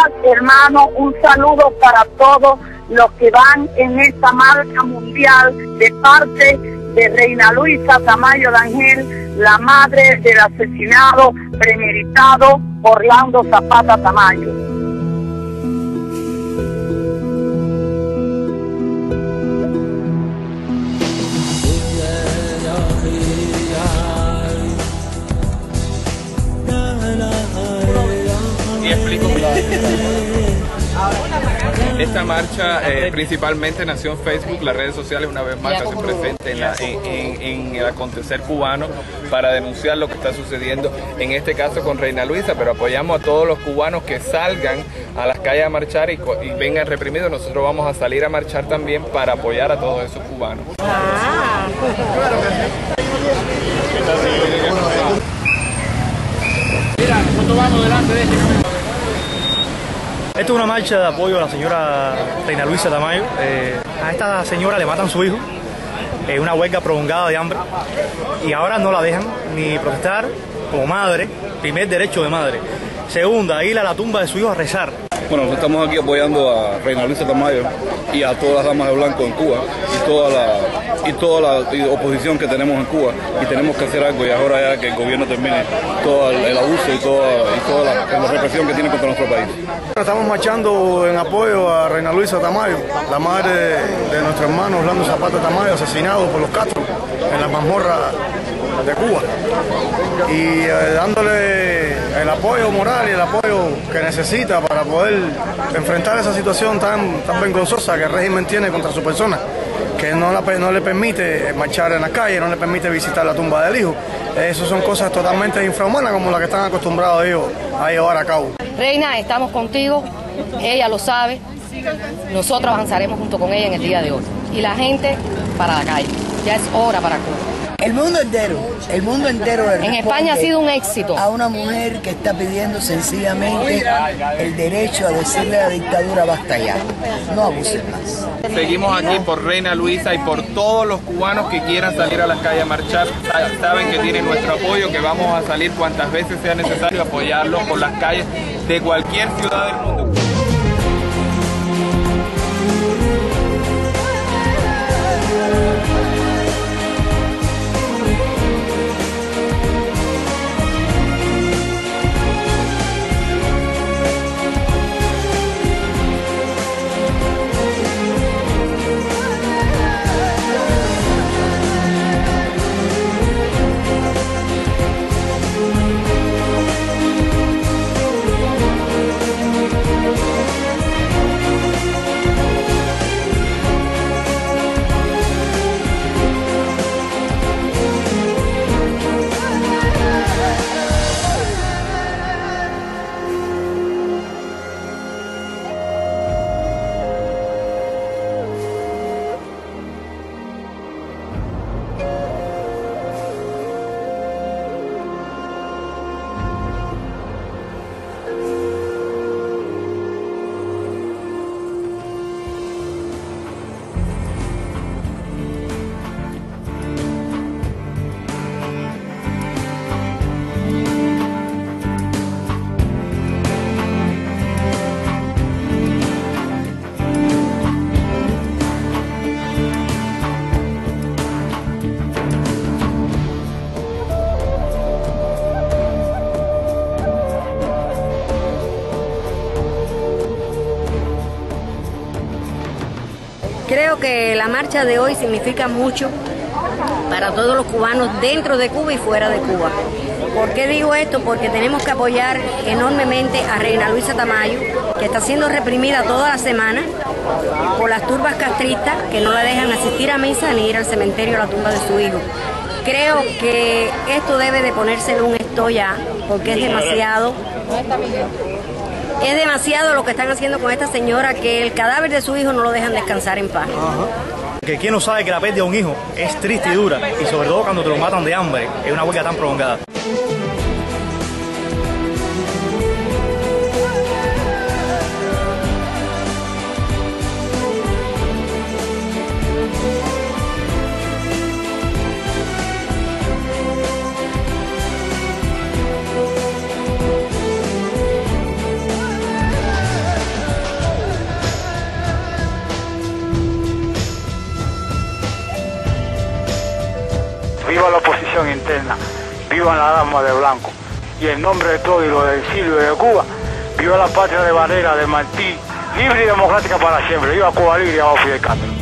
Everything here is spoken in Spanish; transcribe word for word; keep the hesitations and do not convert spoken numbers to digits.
Gracias, hermano. Un saludo para todos los que van en esta marcha mundial de parte de Reina Luisa Tamayo D'Angel, la madre del asesinado premeditado Orlando Zapata Tamayo. Y explico. Esta marcha eh, principalmente nació en Facebook, las redes sociales una vez más se hacen presentes en, la, en, en, en el acontecer cubano para denunciar lo que está sucediendo, en este caso con Reina Luisa, pero apoyamos a todos los cubanos que salgan a las calles a marchar y, y vengan reprimidos. Nosotros vamos a salir a marchar también para apoyar a todos esos cubanos. Ah. Mira, nosotros vamos delante de este. Esto es una marcha de apoyo a la señora Reina Luisa Tamayo. Eh, a esta señora le matan su hijo, eh, una huelga prolongada de hambre, y ahora no la dejan ni protestar como madre, primer derecho de madre. Segunda, ir a la tumba de su hijo a rezar. Bueno, estamos aquí apoyando a Reina Luisa Tamayo y a todas las damas de blanco en Cuba y toda la, y toda la oposición que tenemos en Cuba, y tenemos que hacer algo, y ahora ya que el gobierno termine todo el, el abuso y toda, y toda la, la represión que tiene contra nuestro país. Estamos marchando en apoyo a Reina Luisa Tamayo, la madre de, de nuestro hermano Orlando Zapata Tamayo, asesinado por los Castro en la mazmorra de Cuba, y eh, dándole el apoyo moral y el apoyo que necesita para poder enfrentar esa situación tan, tan vergonzosa que el régimen tiene contra su persona, que no, la, no le permite marchar en la calle, no le permite visitar la tumba del hijo. Eso son cosas totalmente infrahumanas como las que están acostumbrados ellos a llevar a cabo. Reina, estamos contigo, ella lo sabe, nosotros avanzaremos junto con ella en el día de hoy. Y la gente para la calle, ya es hora para Cuba. El mundo entero, el mundo entero le en España ha sido un éxito a una mujer que está pidiendo sencillamente el derecho a decirle a la dictadura basta ya, no abusen más. Seguimos aquí por Reina Luisa y por todos los cubanos que quieran salir a las calles a marchar. Saben que tienen nuestro apoyo, que vamos a salir cuantas veces sea necesario a apoyarlos por las calles de cualquier ciudad del mundo. Creo que la marcha de hoy significa mucho para todos los cubanos dentro de Cuba y fuera de Cuba. ¿Por qué digo esto? Porque tenemos que apoyar enormemente a Reina Luisa Tamayo, que está siendo reprimida toda la semana por las turbas castristas que no la dejan asistir a misa ni ir al cementerio a la tumba de su hijo. Creo que esto debe de ponérsele un stop ya, porque es demasiado. Es demasiado lo que están haciendo con esta señora, que el cadáver de su hijo no lo dejan descansar en paz. Ajá. Que quien no sabe que la pérdida de un hijo es triste y dura, y sobre todo cuando te lo matan de hambre, es una huelga tan prolongada. viva la oposición interna, viva la dama de blanco. Y en nombre de todo y lo del exilio de Cuba, viva la patria de Varela, de Martí, libre y democrática para siempre. Viva Cuba libre y abajo Fidel Castro.